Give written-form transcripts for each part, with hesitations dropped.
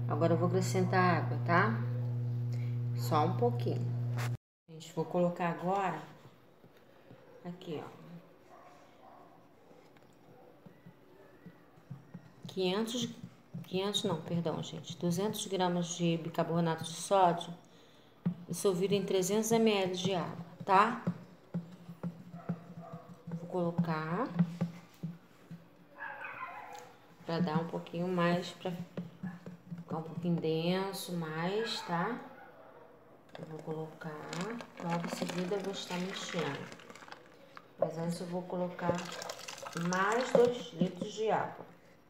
Agora eu vou acrescentar água, tá? Só um pouquinho. Gente, vou colocar agora aqui, ó. 500 não, perdão, gente. 200 gramas de bicarbonato de sódio dissolvido em 300 ml de água, tá? Vou colocar pra dar um pouquinho mais, pra ficar um pouquinho denso mais, tá? Eu vou colocar, logo em seguida eu vou estar mexendo. Mas antes eu vou colocar mais 2 litros de água.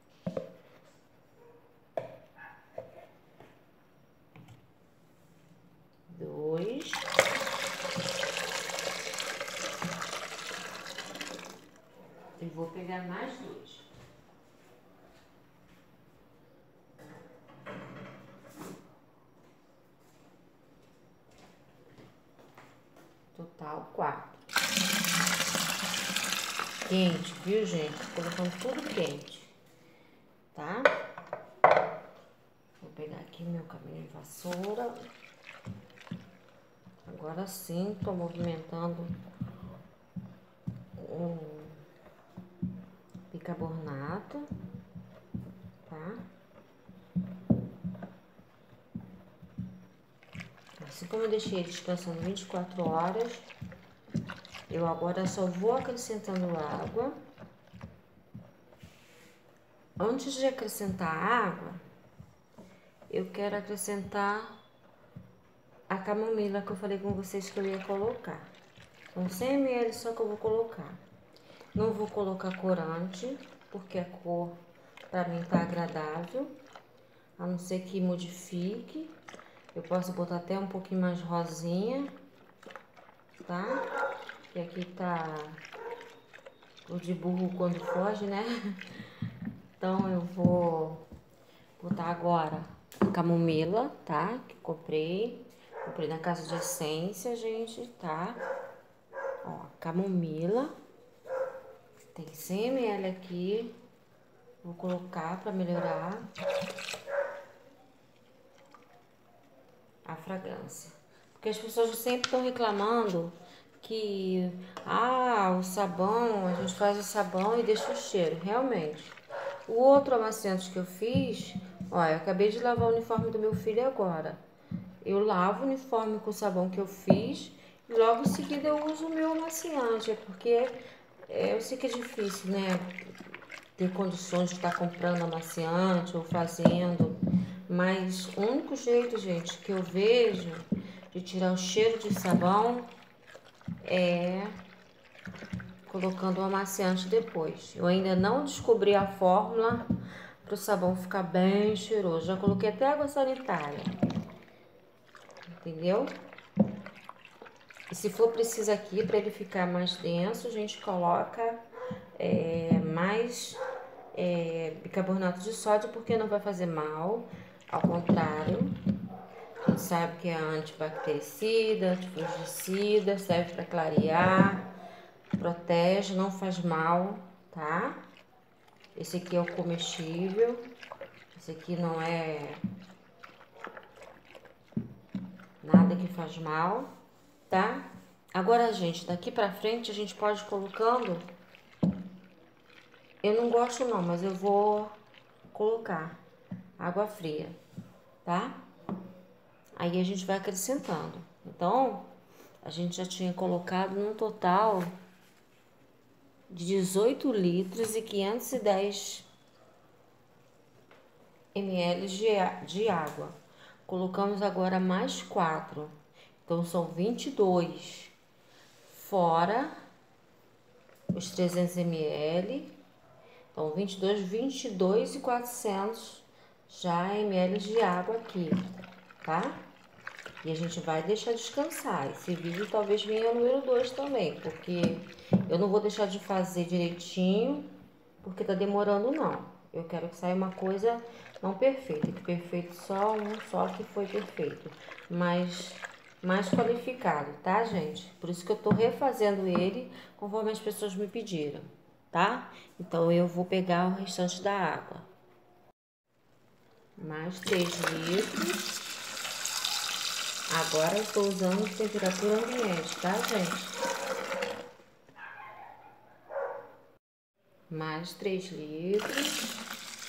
E vou pegar mais 2. Total 4. Quente, viu, gente? Tô colocando tudo quente, tá? Vou pegar aqui meu caminho de vassoura. Agora sim, tô movimentando o bicarbonato, tá? Assim como eu deixei ele descansando 24 horas, eu agora só vou acrescentando água. Antes de acrescentar água, eu quero acrescentar a camomila que eu falei com vocês que eu ia colocar. Então, 100 ml só que eu vou colocar. Não vou colocar corante, porque a cor pra mim tá agradável. A não ser que modifique. Eu posso botar até um pouquinho mais rosinha, tá? Que aqui tá o de burro quando foge, né? Então, eu vou botar agora a camomila, tá? Que comprei. Comprei na casa de essência, gente, tá? Ó, camomila. Tem 100 ml aqui. Vou colocar pra melhorar a fragrância. Porque as pessoas sempre estão reclamando que o sabão, a gente faz o sabão e deixa o cheiro. Realmente. O outro amaciante que eu fiz, ó, eu acabei de lavar o uniforme do meu filho agora. Eu lavo o uniforme com o sabão que eu fiz e logo em seguida eu uso o meu amaciante, porque eu sei que é difícil, né? Ter condições de estar comprando amaciante ou fazendo, mas o único jeito, gente, que eu vejo de tirar o cheiro de sabão é colocando o amaciante depois. Eu ainda não descobri a fórmula para o sabão ficar bem cheiroso. Já coloquei até água sanitária, entendeu? E se for preciso aqui, para ele ficar mais denso, a gente coloca mais bicarbonato de sódio, porque não vai fazer mal. Ao contrário, a gente sabe que é antibactericida, antifungicida, serve para clarear, protege, não faz mal, tá? Esse aqui é o comestível, esse aqui não é nada que faz mal, tá? Agora, gente, daqui pra frente a gente pode ir colocando. Eu não gosto não, mas eu vou colocar água fria, tá? Aí a gente vai acrescentando. Então, a gente já tinha colocado num total de 18 litros e 510 ml de água. Colocamos agora mais 4. Então, são 22. Fora os 300 ml. Então, 22 e 400 já ml de água aqui, tá? E a gente vai deixar descansar. Esse vídeo talvez venha o número 2 também, porque eu não vou deixar de fazer direitinho, porque tá demorando não. Eu quero que saia uma coisa não perfeita, que perfeito só um só que foi perfeito, mas mais qualificado, tá, gente? Por isso que eu tô refazendo ele conforme as pessoas me pediram, tá? Então eu vou pegar o restante da água. Mais 3 litros. Agora eu estou usando temperatura ambiente, tá, gente? Mais 3 litros.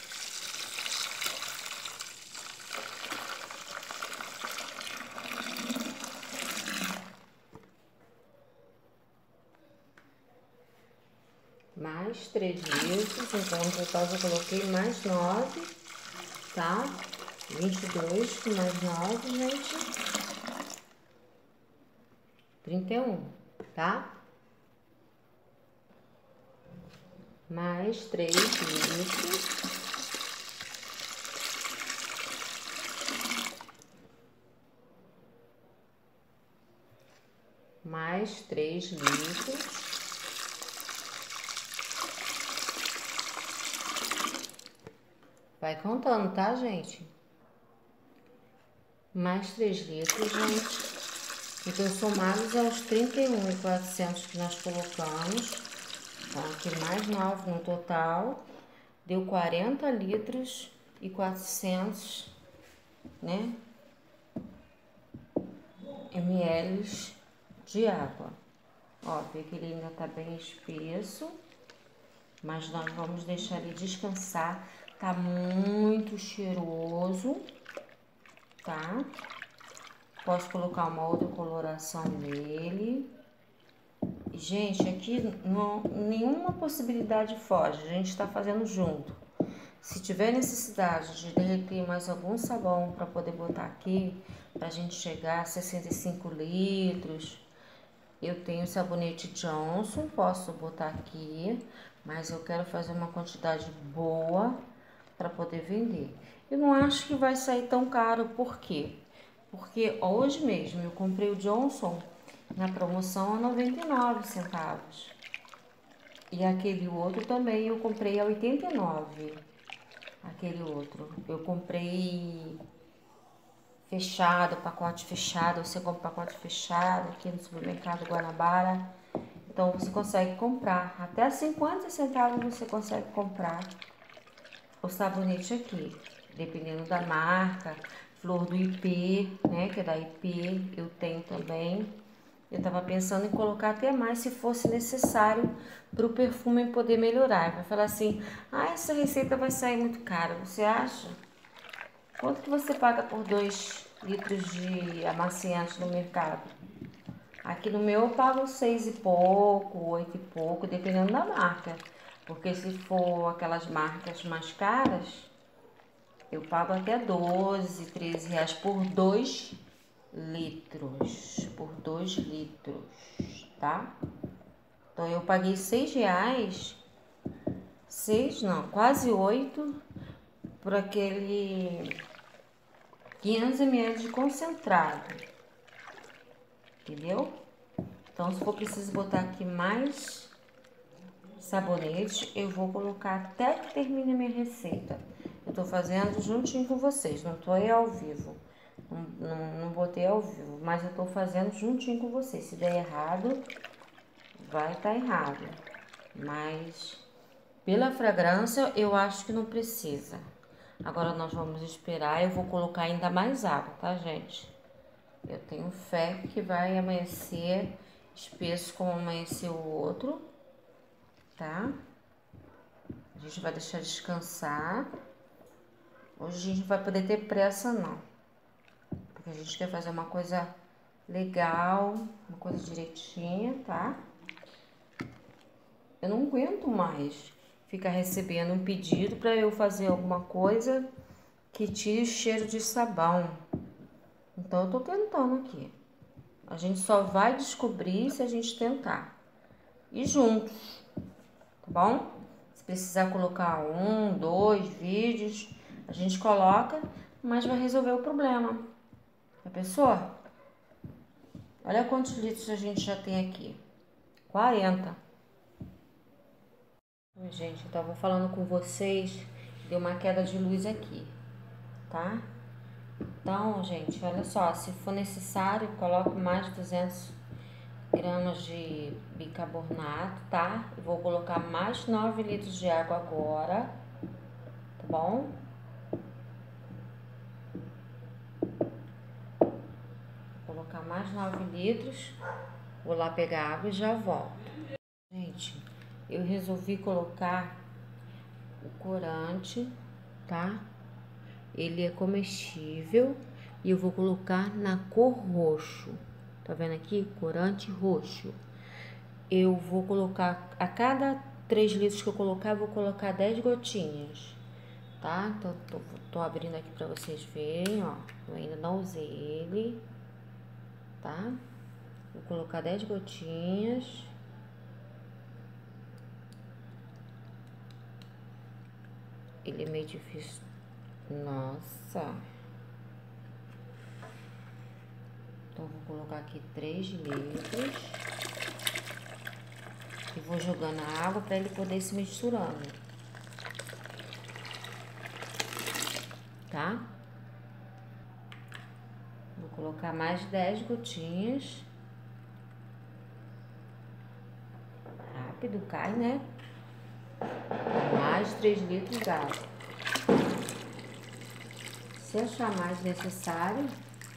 Mais 3 litros, então no total eu coloquei mais 9, tá? 22 mais 9, gente. 31, tá? Mais 3 litros. Mais 3 litros. Vai contando, tá, gente? Mais 3 litros, gente. Então, somados aos 31.400 que nós colocamos, tá? Aqui mais 9 no total, deu 40 litros e 400, né? ml de água. Ó, vê que ele ainda tá bem espesso, mas nós vamos deixar ele descansar. Tá muito cheiroso, tá? Posso colocar uma outra coloração nele. Gente, aqui não, nenhuma possibilidade foge, a gente tá fazendo junto. Se tiver necessidade de derreter mais algum sabão para poder botar aqui, pra gente chegar a 65 litros, eu tenho sabonete Johnson, posso botar aqui, mas eu quero fazer uma quantidade boa para poder vender. Eu não acho que vai sair tão caro, por quê? Porque hoje mesmo eu comprei o Johnson na promoção a 99 centavos. E aquele outro também eu comprei a 89. Aquele outro. Eu comprei fechado, pacote fechado. Você compra pacote fechado aqui no supermercado Guanabara. Então você consegue comprar. Até 50 centavos você consegue comprar o sabonete aqui. Dependendo da marca. Flor do IP, né? Que é da IP, eu tenho também. Eu tava pensando em colocar até mais se fosse necessário para o perfume poder melhorar. Vai falar assim, ah, essa receita vai sair muito cara, você acha? Quanto que você paga por 2 litros de amaciante no mercado? Aqui no meu eu pago 6 e pouco, 8 e pouco, dependendo da marca. Porque se for aquelas marcas mais caras, eu pago até 12, 13 reais por 2 litros. Por 2 litros, tá? Então, eu paguei 6 reais, 6 não, quase 8 por aquele 500 ml de concentrado, entendeu? Então, se for preciso botar aqui mais sabonete, eu vou colocar até que termine a minha receita. Eu tô fazendo juntinho com vocês, não tô aí ao vivo. Não botei ao vivo, mas eu tô fazendo juntinho com vocês. Se der errado, vai estar errado. Mas pela fragrância, eu acho que não precisa. Agora nós vamos esperar, eu vou colocar ainda mais água, tá, gente? Eu tenho fé que vai amanhecer espesso como amanheceu o outro, tá? A gente vai deixar descansar. Hoje a gente não vai poder ter pressa, não. Porque a gente quer fazer uma coisa legal, uma coisa direitinha, tá? Eu não aguento mais ficar recebendo um pedido para eu fazer alguma coisa que tire o cheiro de sabão. Então, eu tô tentando aqui. A gente só vai descobrir se a gente tentar. E juntos, tá bom? Se precisar colocar 1, 2 vídeos, a gente coloca, mas vai resolver o problema. Já pensou? Olha quantos litros a gente já tem aqui. 40. Gente, então eu vou falando com vocês. Deu uma queda de luz aqui, tá? Então, gente, olha só, se for necessário, coloco mais 200 gramas de bicarbonato, tá? Eu vou colocar mais 9 litros de água agora, tá bom? colocar mais 9 litros. Vou lá pegar água e já volto. Gente, eu resolvi colocar o corante, tá? Ele é comestível e eu vou colocar na cor roxo. Tá vendo aqui? Corante roxo. Eu vou colocar, a cada 3 litros que eu colocar, eu vou colocar 10 gotinhas, tá? Então, tô abrindo aqui pra vocês verem, ó. Eu ainda não usei ele, tá? Vou colocar 10 gotinhas. Ele é meio difícil. Nossa. Então, vou colocar aqui 3 litros. E vou jogando a água para ele poder se misturando. Tá? Vou colocar mais 10 gotinhas. Rápido, cai, né? Mais 3 litros de água. Se achar mais necessário,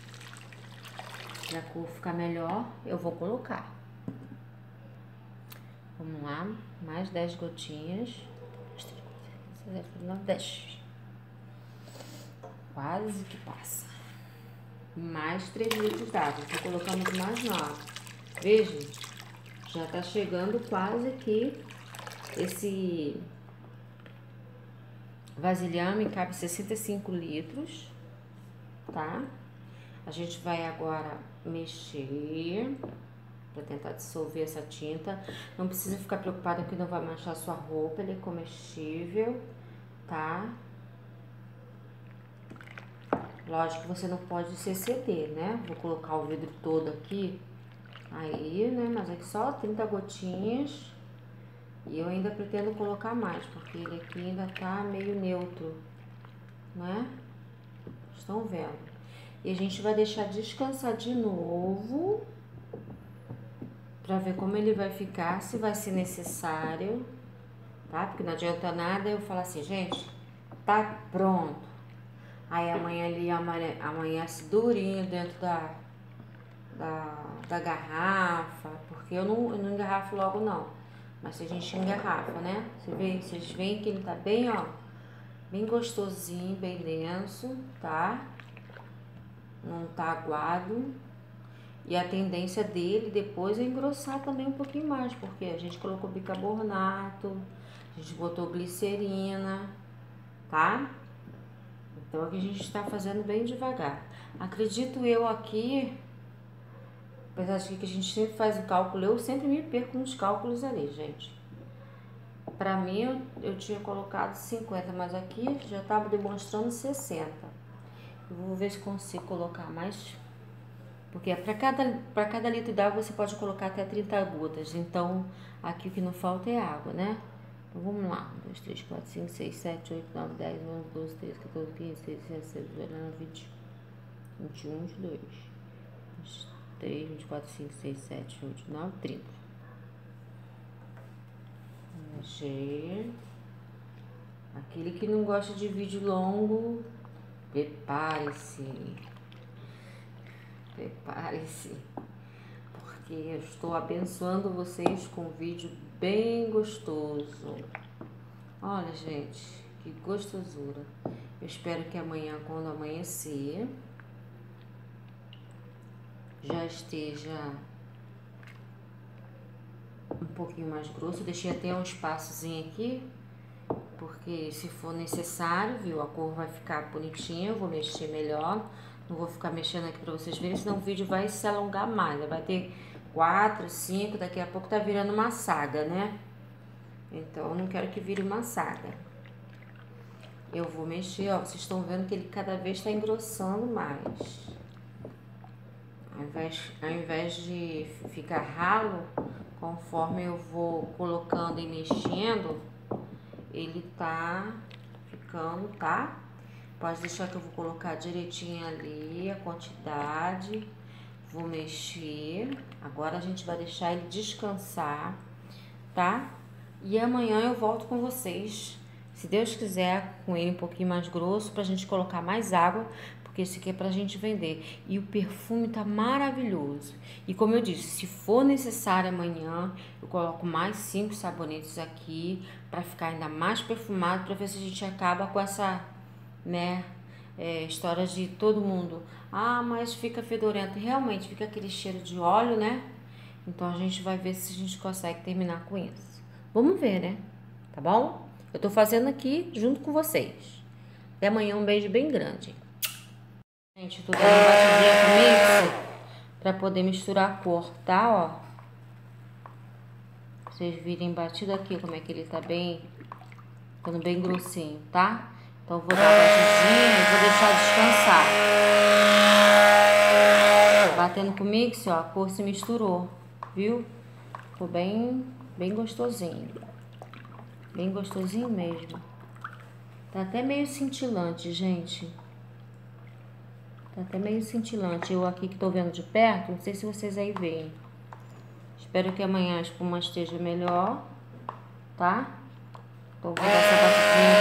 pra cor ficar melhor, eu vou colocar. Vamos lá, mais 10 gotinhas. 10. Quase que passa. Mais 3 litros d'água. Vou colocando mais 9. Veja, já tá chegando quase aqui. Esse vasilhame cabe 65 litros, tá? A gente vai agora mexer para tentar dissolver essa tinta. Não precisa ficar preocupada que não vai manchar sua roupa, ele é comestível, tá? Lógico que você não pode se exceder, né? Vou colocar o vidro todo aqui, aí, né? Mas aqui só 30 gotinhas. E eu ainda pretendo colocar mais, porque ele aqui ainda tá meio neutro, né? Estão vendo? E a gente vai deixar descansar de novo, pra ver como ele vai ficar, se vai ser necessário, tá? Porque não adianta nada eu falar assim, gente, tá pronto. Aí amanhã ele amanhece durinho dentro da garrafa, porque eu não engarrafo logo não. Mas se a gente engarrafa, né? Vocês veem que ele tá bem, ó, bem gostosinho, bem denso, tá? Não tá aguado. E a tendência dele depois é engrossar também um pouquinho mais, porque a gente colocou bicarbonato, a gente botou glicerina, tá? Então aqui a gente tá fazendo bem devagar. Acredito eu aqui, apesar de que a gente sempre faz o cálculo, eu sempre me perco nos cálculos ali, gente. Pra mim, eu tinha colocado 50, mas aqui já tava demonstrando 60. Eu vou ver se consigo colocar mais, porque para cada litro d'água você pode colocar até 30 gotas. Então, aqui o que não falta é água, né? Então, vamos lá. 1, 2, 3, 4, 5, 6, 7, 8, 9, 10, 11, 12, 13, 14, 15, 16, 17, 18, 19, 20, 21, 22, 23, 24, 25, 26, 27, 28, 29, 30. Mexer. Aquele que não gosta de vídeo longo, prepare-se. Prepare-se, porque eu estou abençoando vocês com um vídeo bem gostoso. Olha, gente, que gostosura. Eu espero que amanhã, quando amanhecer, já esteja um pouquinho mais grosso. Deixei até um espaçozinho aqui, porque se for necessário, viu, a cor vai ficar bonitinha, eu vou mexer melhor. Não vou ficar mexendo aqui pra vocês verem, senão o vídeo vai se alongar mais. Vai ter 4, 5, daqui a pouco tá virando uma saga, né? Então, eu não quero que vire uma saga. Eu vou mexer, ó, vocês estão vendo que ele cada vez tá engrossando mais. Ao invés de ficar ralo, conforme eu vou colocando e mexendo, ele tá ficando, tá? Pode deixar que eu vou colocar direitinho ali a quantidade. Vou mexer. Agora a gente vai deixar ele descansar, tá? E amanhã eu volto com vocês, Se Deus quiser, com ele um pouquinho mais grosso, pra gente colocar mais água, porque esse aqui é pra gente vender. E o perfume tá maravilhoso. E como eu disse, se for necessário amanhã, eu coloco mais 5 sabonetes aqui, pra ficar ainda mais perfumado, pra ver se a gente acaba com essa, né, história de todo mundo. Ah, mas fica fedorento. Realmente, fica aquele cheiro de óleo, né? Então, a gente vai ver se a gente consegue terminar com isso. Vamos ver, né? Tá bom? Eu tô fazendo aqui junto com vocês. Até amanhã, um beijo bem grande. Gente, eu tô dando uma batidinha com mixer pra poder misturar a cor, tá? Ó. Pra vocês virem batido aqui como é que ele tá bem, ficando bem grossinho, tá? Então, eu vou dar uma batidinha e vou deixar descansar. Batendo com o mixer, ó, a cor se misturou, viu? Ficou bem gostosinho. Bem gostosinho mesmo. Tá até meio cintilante, gente. Tá até meio cintilante. Eu aqui que tô vendo de perto, não sei se vocês aí veem. Espero que amanhã a espuma esteja melhor, tá? Então, vou dar essa batidinha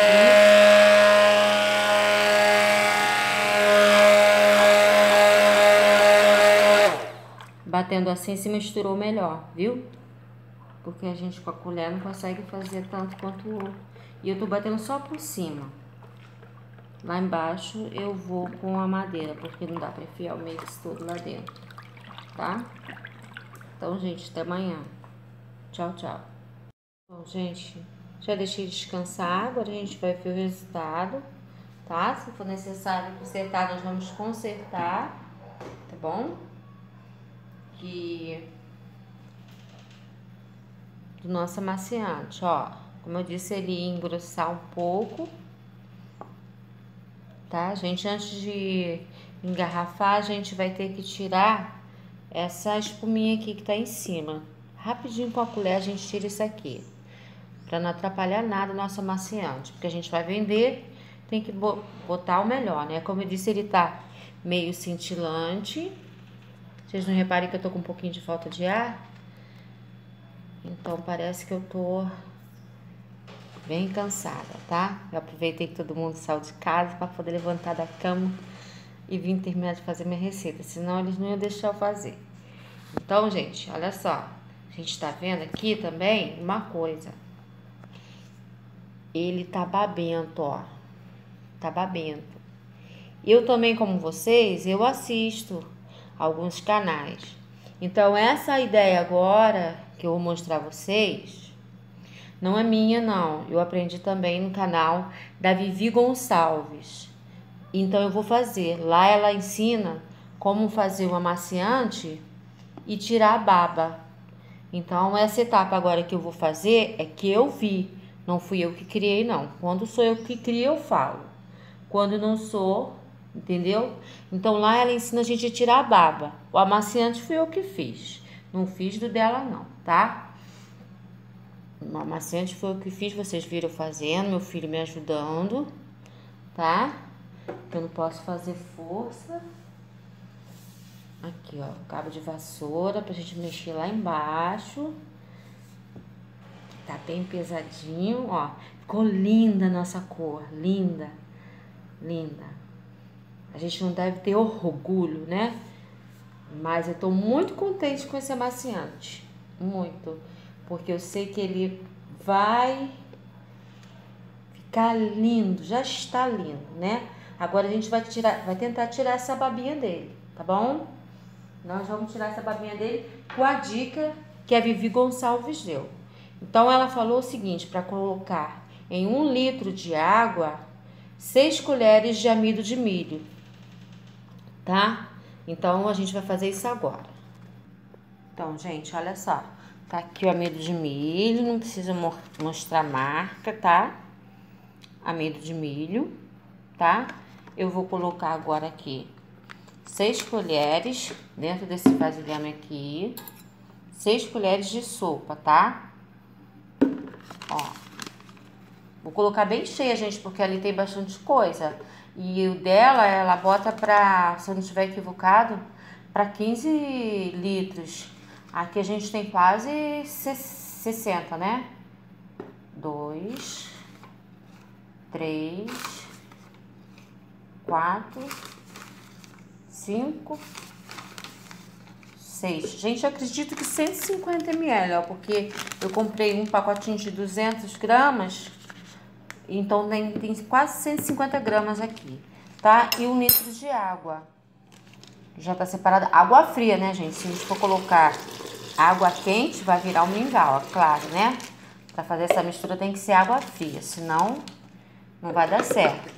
aqui. Batendo assim se misturou melhor, viu? Porque a gente com a colher não consegue fazer tanto quanto o outro. E eu tô batendo só por cima. Lá embaixo eu vou com a madeira, porque não dá pra enfiar o mix todo lá dentro, tá? Então, gente, até amanhã. Tchau, tchau. Bom, gente, já deixei descansar, agora a gente vai ver o resultado, tá? Se for necessário consertar, nós vamos consertar, tá bom? Do nosso amaciante, ó. Como eu disse, ele ia engrossar um pouco, tá? Gente, antes de engarrafar, a gente vai ter que tirar essa espuminha aqui que tá em cima. Rapidinho com a colher a gente tira isso aqui, pra não atrapalhar nada o nosso amaciante, porque a gente vai vender, tem que botar o melhor, né? Como eu disse, ele tá meio cintilante. Vocês não reparem que eu tô com um pouquinho de falta de ar? Então, parece que eu tô bem cansada, tá? Eu aproveitei que todo mundo saiu de casa para poder levantar da cama e vim terminar de fazer minha receita, senão eles não iam deixar eu fazer. Então, gente, olha só. A gente tá vendo aqui também uma coisa. Ele tá babento, ó. Tá babento. Eu também, como vocês, eu assisto alguns canais. Então, essa ideia agora que eu vou mostrar a vocês não é minha, não. Eu aprendi também no canal da Vivi Gonçalves. Então, eu vou fazer. Lá ela ensina como fazer um amaciante e tirar a baba. Então, essa etapa agora que eu vou fazer é que eu vi. Não fui eu que criei, não. Quando sou eu que crio, eu falo. Quando não sou, entendeu? Então, lá ela ensina a gente a tirar a baba. O amaciante fui eu que fiz. Não fiz do dela, não, tá? O amaciante foi o que fiz, vocês viram fazendo, meu filho me ajudando, tá? Eu não posso fazer força. Aqui, ó, cabo de vassoura pra gente mexer lá embaixo. Tá bem pesadinho, ó. Ficou linda a nossa cor, linda, linda. A gente não deve ter orgulho, né? Mas eu tô muito contente com esse amaciante, muito. Porque eu sei que ele vai ficar lindo, já está lindo, né? Agora a gente vai tentar tirar essa babinha dele, tá bom? Nós vamos tirar essa babinha dele com a dica que a Vivi Gonçalves deu. Então, ela falou o seguinte, para colocar em 1 litro de água, 6 colheres de amido de milho, tá? Então, a gente vai fazer isso agora. Então, gente, olha só. Tá aqui o amido de milho, não precisa mostrar marca, tá? Amido de milho, tá? Eu vou colocar agora aqui 6 colheres dentro desse vasilhame aqui. 6 colheres de sopa, tá? Ó. Vou colocar bem cheia, gente, porque ali tem bastante coisa. E o dela, ela bota pra, se eu não estiver equivocado, pra 15 litros. Aqui a gente tem quase 60, né? 2, 3, 4, 5, 6. Gente, eu acredito que 150 ml, ó, porque eu comprei um pacotinho de 200 gramas, então tem quase 150 gramas aqui, tá? E 1 litro de água. Já tá separada. Água fria, né, gente? Se a gente for colocar água quente, vai virar um mingau, é claro, né? Pra fazer essa mistura tem que ser água fria, senão não vai dar certo.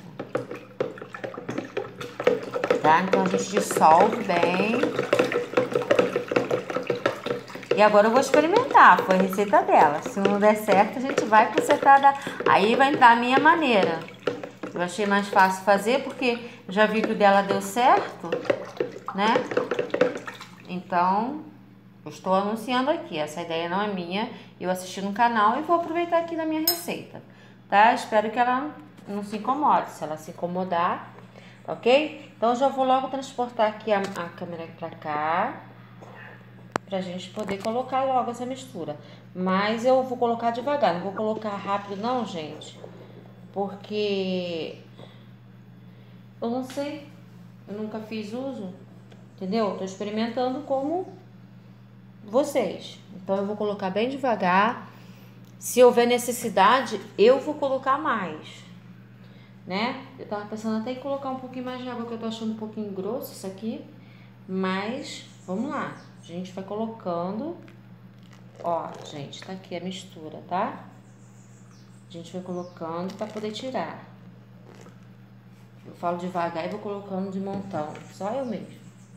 Tá? Então a gente dissolve bem. E agora eu vou experimentar, foi a receita dela. Se não der certo, a gente vai consertar. Aí vai entrar a minha maneira. Eu achei mais fácil fazer porque eu já vi que o dela deu certo, né? Então, eu estou anunciando aqui. Essa ideia não é minha. Eu assisti no canal e vou aproveitar aqui na minha receita, tá? Espero que ela não se incomode. Se ela se incomodar, ok? Então, eu já vou logo transportar aqui a câmera pra cá, pra gente poder colocar logo essa mistura. Mas eu vou colocar devagar, não vou colocar rápido não, gente. Porque eu não sei, eu nunca fiz uso, entendeu? Eu tô experimentando como vocês. Então eu vou colocar bem devagar. Se houver necessidade, eu vou colocar mais, né? Eu tava pensando até em colocar um pouquinho mais de água, que eu tô achando um pouquinho grosso isso aqui. Mas, vamos lá. A gente vai colocando. Ó, gente, tá aqui a mistura, tá? A gente vai colocando pra poder tirar. Eu falo devagar e vou colocando de montão. Só eu mesmo.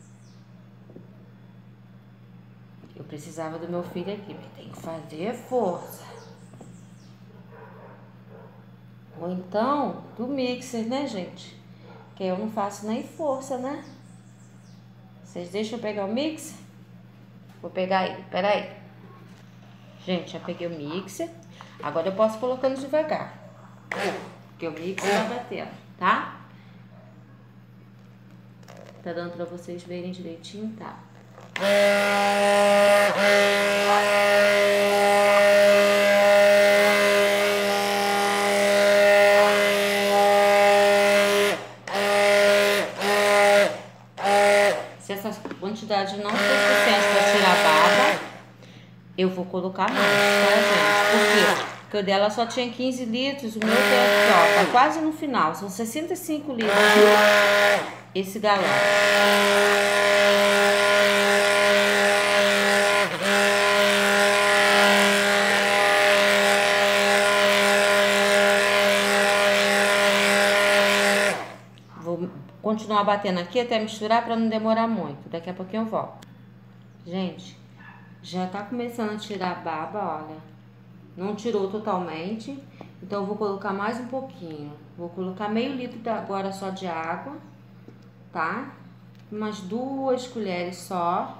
Eu precisava do meu filho aqui, porque tem que fazer força. Ou então, do mixer, né, gente? Que eu não faço nem força, né? Vocês deixam eu pegar o mixer? Vou pegar aí, peraí. Gente, já peguei o mixer. Agora eu posso ir colocando devagar. Porque o mixer tá batendo, tá? Tá dando pra vocês verem direitinho, tá? Se essa quantidade não for suficiente para tirar a baba, eu vou colocar mais, tá, gente? Por quê? Porque o dela só tinha 15 litros, o meu tá quase no final, são 65 litros esse galão. Vou continuar batendo aqui até misturar para não demorar muito. Daqui a pouquinho eu volto. Gente, já tá começando a tirar a baba, olha. Não tirou totalmente, então eu vou colocar mais um pouquinho. Vou colocar meio litro agora só de água, tá? Umas 2 colheres só,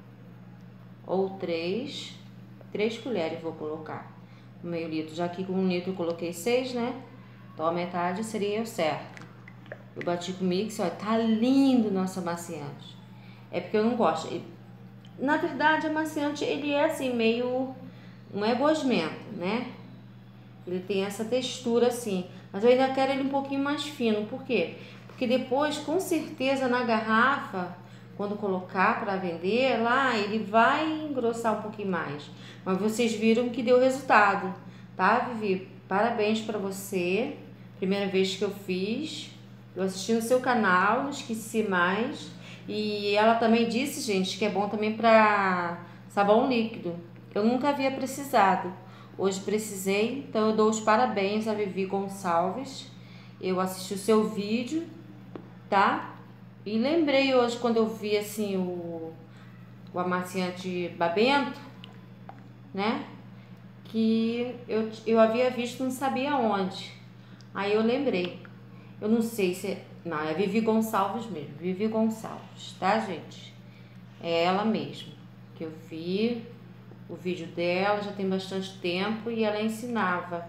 ou 3 colheres vou colocar. Meio litro, já que com 1 litro eu coloquei 6, né? Então a metade seria o certo. Eu bati com o mix, olha, tá lindo nosso amaciante. É porque eu não gosto. Na verdade, o amaciante, ele é assim, meio... Não é gosmento, né? Ele tem essa textura assim. Mas eu ainda quero ele um pouquinho mais fino. Por quê? Porque depois, com certeza, na garrafa, quando colocar para vender lá, ele vai engrossar um pouquinho mais. Mas vocês viram que deu resultado, tá, Vivi? Parabéns para você. Primeira vez que eu fiz. Eu assisti no seu canal, não esqueci mais. E ela também disse, gente, que é bom também para sabão líquido. Eu nunca havia precisado. Hoje precisei, então eu dou os parabéns a Vivi Gonçalves. Eu assisti o seu vídeo, tá? E lembrei hoje, quando eu vi assim o amaciante babento, né? Que eu havia visto, não sabia onde. Aí eu lembrei. Eu não sei se... Não, é Vivi Gonçalves mesmo. Vivi Gonçalves, tá, gente? É ela mesmo. Que eu vi o vídeo dela, já tem bastante tempo. E ela ensinava,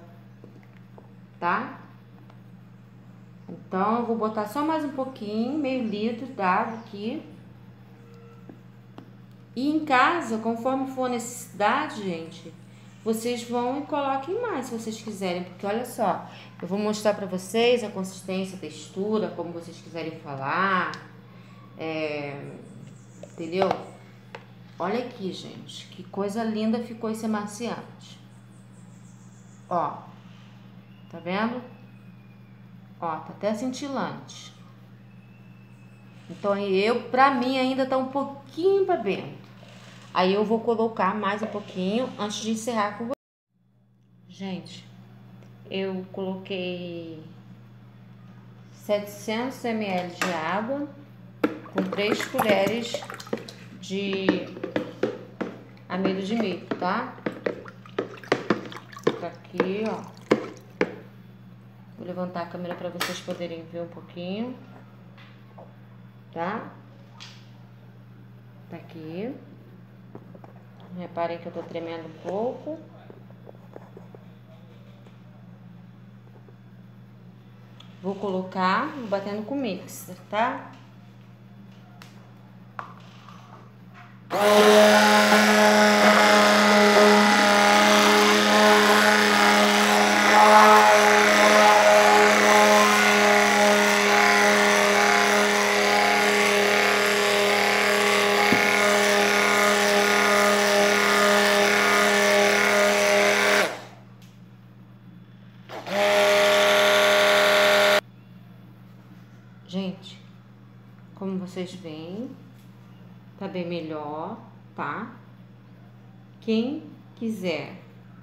tá? Então, eu vou botar só mais um pouquinho, meio litro d'água aqui. E em casa, conforme for a necessidade, gente, vocês vão e coloquem mais se vocês quiserem, porque olha só, eu vou mostrar pra vocês a consistência, a textura, como vocês quiserem falar, entendeu? Olha aqui, gente, que coisa linda ficou esse amaciante. Ó, tá vendo? Ó, tá até cintilante. Então, pra mim ainda tá um pouquinho pra dentro. Aí eu vou colocar mais um pouquinho antes de encerrar com vocês. Gente, eu coloquei 700 ml de água com 3 colheres de amido de milho, tá? Tá aqui, ó. Vou levantar a câmera para vocês poderem ver um pouquinho, tá? Tá aqui. Reparem que eu tô tremendo um pouco. Vou colocar, batendo com o mixer, tá? Gente, como vocês veem, tá bem melhor, tá? Quem quiser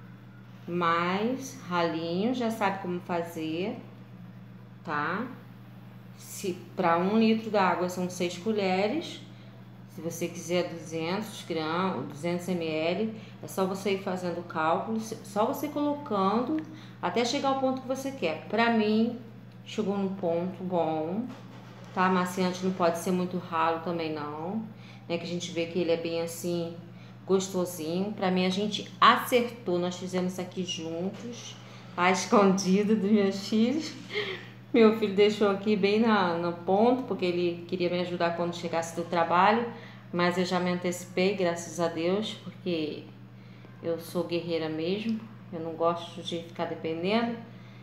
mais ralinho já sabe como fazer, tá? Se para 1 litro da água são 6 colheres, se você quiser 200 gramas, 200 ml, é só você ir fazendo o cálculo, só você colocando até chegar ao ponto que você quer. Pra mim, chegou num ponto bom, tá? Amaciante não pode ser muito ralo também não, né? Que a gente vê que ele é bem assim, gostosinho. Pra mim a gente acertou, nós fizemos isso aqui juntos, tá? Escondido dos meus filhos. Meu filho deixou aqui bem no ponto, porque ele queria me ajudar quando chegasse do trabalho, mas eu já me antecipei, graças a Deus, porque eu sou guerreira mesmo, eu não gosto de ficar dependendo,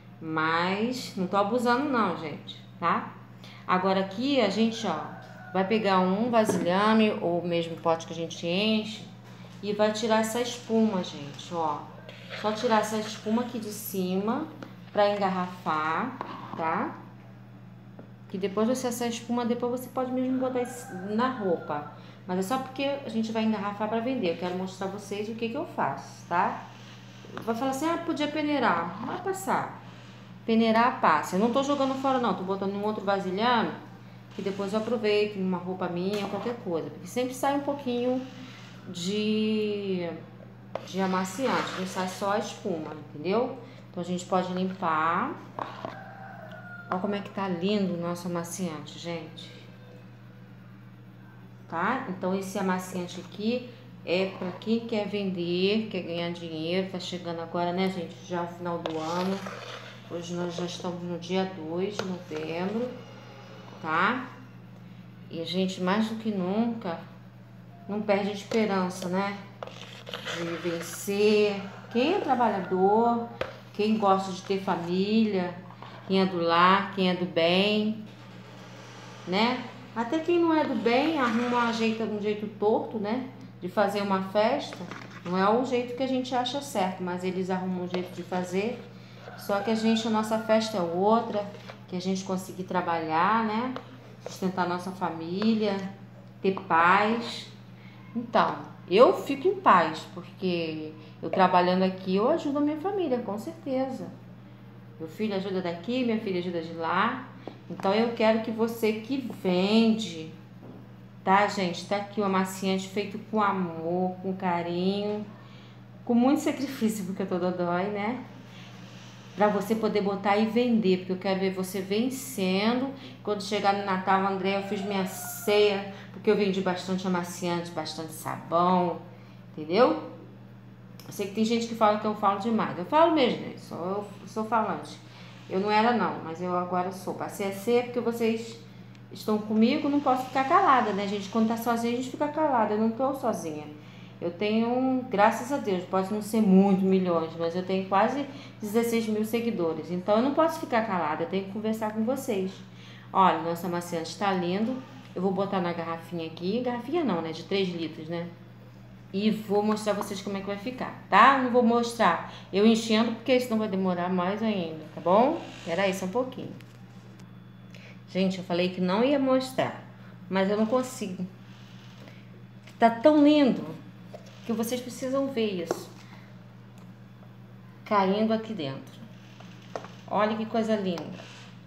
mas não tô abusando não, gente, tá? Agora aqui a gente, ó, vai pegar um vasilhame ou mesmo pote que a gente enche e vai tirar essa espuma, gente, ó. Só tirar essa espuma aqui de cima pra engarrafar, tá? Que depois essa espuma, depois você pode mesmo botar isso na roupa. Mas é só porque a gente vai engarrafar pra vender. Eu quero mostrar pra vocês o que eu faço, tá? Vai falar assim, ah, podia peneirar. Vai passar. Peneirar, passa. Eu não tô jogando fora não, tô botando em um outro vasilhame, que depois eu aproveito em uma roupa minha ou qualquer coisa. Porque sempre sai um pouquinho de amaciante, não sai só a espuma, entendeu? Então a gente pode limpar. Olha como é que tá lindo o nosso amaciante, gente. Tá? Então esse amaciante aqui é para quem quer vender, quer ganhar dinheiro. Tá chegando agora, né, gente? Já o final do ano. Hoje nós já estamos no dia 2 de novembro, tá? E a gente, mais do que nunca, não perde a esperança, né? De vencer. Quem é trabalhador, quem gosta de ter família, quem é do lar, quem é do bem, né? Até quem não é do bem arruma um jeito torto, né? De fazer uma festa. Não é o jeito que a gente acha certo, mas eles arrumam um jeito de fazer. Só que a nossa festa é outra, que a gente conseguir trabalhar, né? Sustentar nossa família, ter paz. Então, eu fico em paz, porque eu trabalhando aqui, eu ajudo a minha família, com certeza. Meu filho ajuda daqui, minha filha ajuda de lá. Então, eu quero que você que vende, tá, gente? Tá aqui o amaciante feito com amor, com carinho, com muito sacrifício, porque eu tô dodói, né? Pra você poder botar e vender, porque eu quero ver você vencendo. Quando chegar no Natal, André, eu fiz minha ceia, porque eu vendi bastante amaciante, bastante sabão, entendeu? Eu sei que tem gente que fala que eu falo demais. Eu falo mesmo, né? Eu sou falante. Eu não era não, mas eu agora sou. Passei a ser porque vocês estão comigo, não posso ficar calada, né, gente? Quando tá sozinha, a gente fica calada. Eu não tô sozinha. Eu tenho, graças a Deus, pode não ser muito milhões, mas eu tenho quase 16 mil seguidores. Então eu não posso ficar calada, eu tenho que conversar com vocês. Olha, nosso amaciante está lindo. Eu vou botar na garrafinha aqui. Garrafinha não, né? De 3 litros, né? E vou mostrar pra vocês como é que vai ficar, tá? Não vou mostrar eu enchendo, porque senão vai demorar mais ainda, tá bom? Espera aí só um pouquinho. Gente, eu falei que não ia mostrar, mas eu não consigo. Tá tão lindo que vocês precisam ver isso. Caindo aqui dentro. Olha que coisa linda.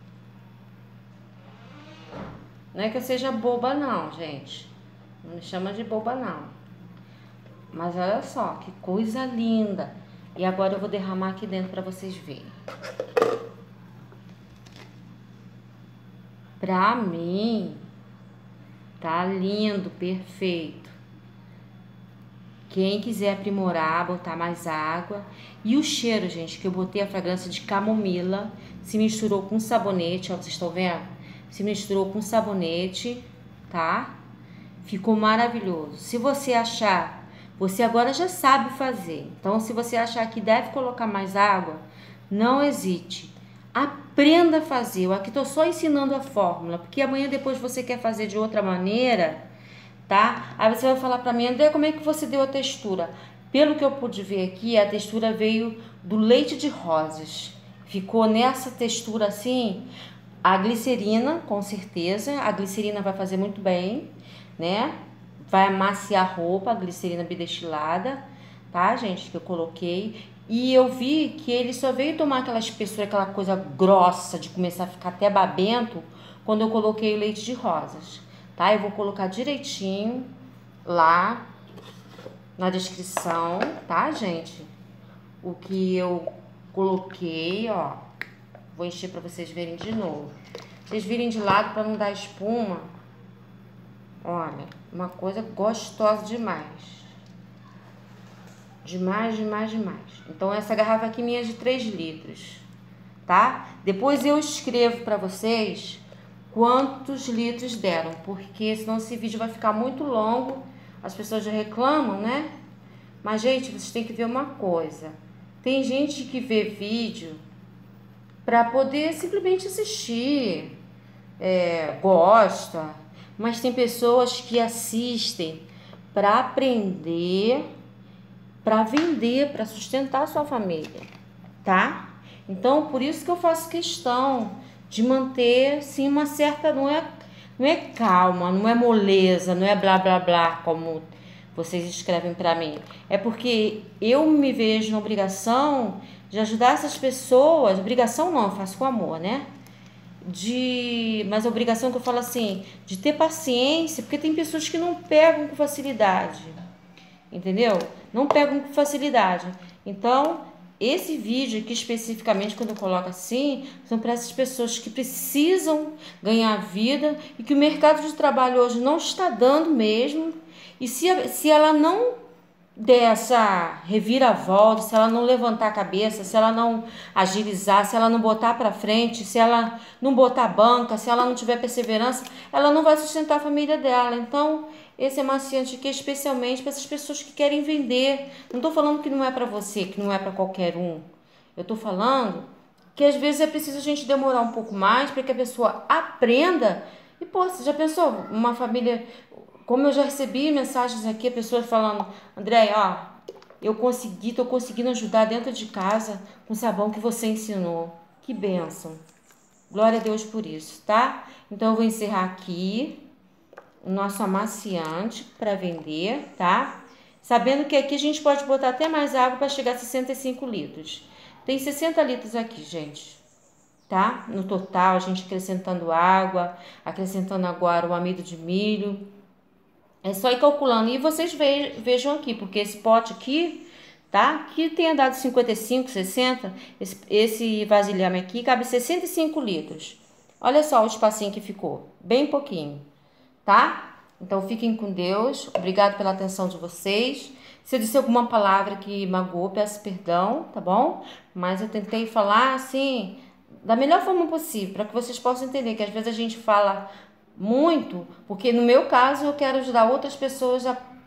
Não é que eu seja boba não, gente. Não me chama de boba não. Mas olha só, que coisa linda. E agora eu vou derramar aqui dentro para vocês verem. Pra mim, tá lindo, perfeito. Quem quiser aprimorar, botar mais água. E o cheiro, gente, que eu botei a fragrância de camomila, se misturou com sabonete, ó, vocês estão vendo? Se misturou com sabonete, tá? Ficou maravilhoso. Se você achar, você agora já sabe fazer. Então, se você achar que deve colocar mais água, não hesite. Aprenda a fazer. Eu aqui tô só ensinando a fórmula, porque amanhã depois você quer fazer de outra maneira, tá? Aí você vai falar pra mim, André, como é que você deu a textura? Pelo que eu pude ver aqui, a textura veio do leite de rosas. Ficou nessa textura assim. A glicerina, com certeza, a glicerina vai fazer muito bem, né? Vai amaciar a roupa, a glicerina bidestilada, tá, gente? Que eu coloquei. E eu vi que ele só veio tomar aquela espessura, aquela coisa grossa, de começar a ficar até babento, quando eu coloquei o leite de rosas, tá? Eu vou colocar direitinho lá na descrição, tá, gente? O que eu coloquei, ó. Vou encher para vocês verem de novo. Vocês virem de lado para não dar espuma. Olha, uma coisa gostosa demais. Demais, demais, demais. Então, essa garrafa aqui minha é de 3 litros, tá? Depois eu escrevo para vocês quantos litros deram, porque senão esse vídeo vai ficar muito longo. As pessoas já reclamam, né? Mas, gente, vocês têm que ver uma coisa. Tem gente que vê vídeo para poder simplesmente assistir, gosta, mas tem pessoas que assistem para aprender, para vender, para sustentar a sua família, tá? Então, por isso que eu faço questão de manter, sim, uma certa, não é calma, não é moleza, não é blá blá blá, como vocês escrevem para mim. É porque eu me vejo na obrigação de ajudar essas pessoas. Obrigação não, eu faço com amor, né? Mas a obrigação que eu falo assim, de ter paciência, porque tem pessoas que não pegam com facilidade, entendeu? Não pegam com facilidade. Então, esse vídeo aqui especificamente, quando eu coloco assim, são para essas pessoas que precisam ganhar vida e que o mercado de trabalho hoje não está dando mesmo. E se ela não der essa reviravolta, se ela não levantar a cabeça, se ela não agilizar, se ela não botar para frente, se ela não botar banca, se ela não tiver perseverança, ela não vai sustentar a família dela. Então, esse amaciante aqui é especialmente para essas pessoas que querem vender. Não estou falando que não é para você, que não é para qualquer um. Eu estou falando que às vezes é preciso a gente demorar um pouco mais para que a pessoa aprenda. E, pô, você já pensou? Uma família... Como eu já recebi mensagens aqui, pessoas falando, André, ó, tô conseguindo ajudar dentro de casa com o sabão que você ensinou. Que bênção. Glória a Deus por isso, tá? Então, eu vou encerrar aqui o nosso amaciante para vender, tá? Sabendo que aqui a gente pode botar até mais água para chegar a 65 litros. Tem 60 litros aqui, gente, tá? No total, a gente acrescentando água, acrescentando agora o amido de milho. É só ir calculando. E vocês vejam aqui, porque esse pote aqui, tá? Que tenha dado 55, 60. Esse vasilhame aqui cabe 65 litros. Olha só o espacinho que ficou. Bem pouquinho, tá? Então, fiquem com Deus. Obrigado pela atenção de vocês. Se eu disse alguma palavra que magoou, peço perdão, tá bom? Mas eu tentei falar, assim, da melhor forma possível, para que vocês possam entender que às vezes a gente fala muito, porque no meu caso eu quero ajudar outras pessoas a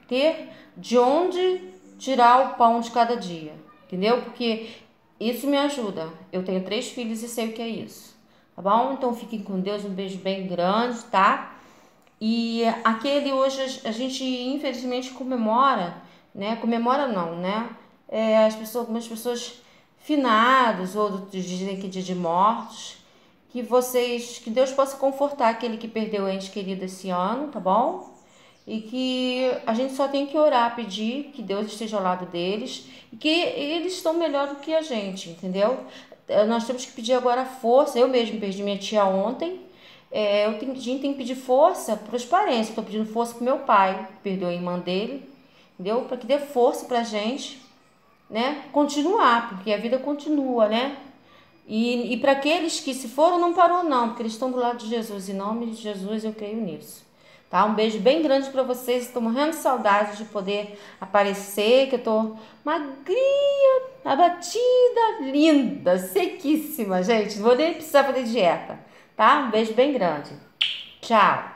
ter de onde tirar o pão de cada dia, entendeu? Porque isso me ajuda. Eu tenho 3 filhos e sei o que é isso, tá bom? Então fiquem com Deus, um beijo bem grande, tá? E aquele hoje a gente infelizmente comemora, né? Comemora não, né? Algumas pessoas finados, outros dizem que dia de mortos, que Deus possa confortar aquele que perdeu o ente querido esse ano, tá bom? E que a gente só tem que orar, pedir que Deus esteja ao lado deles e que eles estão melhor do que a gente, entendeu? Nós temos que pedir agora força. Eu mesmo perdi minha tia ontem. A gente tem que pedir força para os parentes. Estou pedindo força para meu pai, que perdeu a irmã dele, entendeu? Para que dê força para a gente, né? Continuar, porque a vida continua, né? E para aqueles que se foram, não parou não, porque eles estão do lado de Jesus. Em nome de Jesus eu creio nisso. Tá? Um beijo bem grande para vocês. Estou morrendo de saudade de poder aparecer, que eu tô magrinha, abatida, linda, sequíssima, gente. Não vou nem precisar fazer dieta, tá? Um beijo bem grande. Tchau.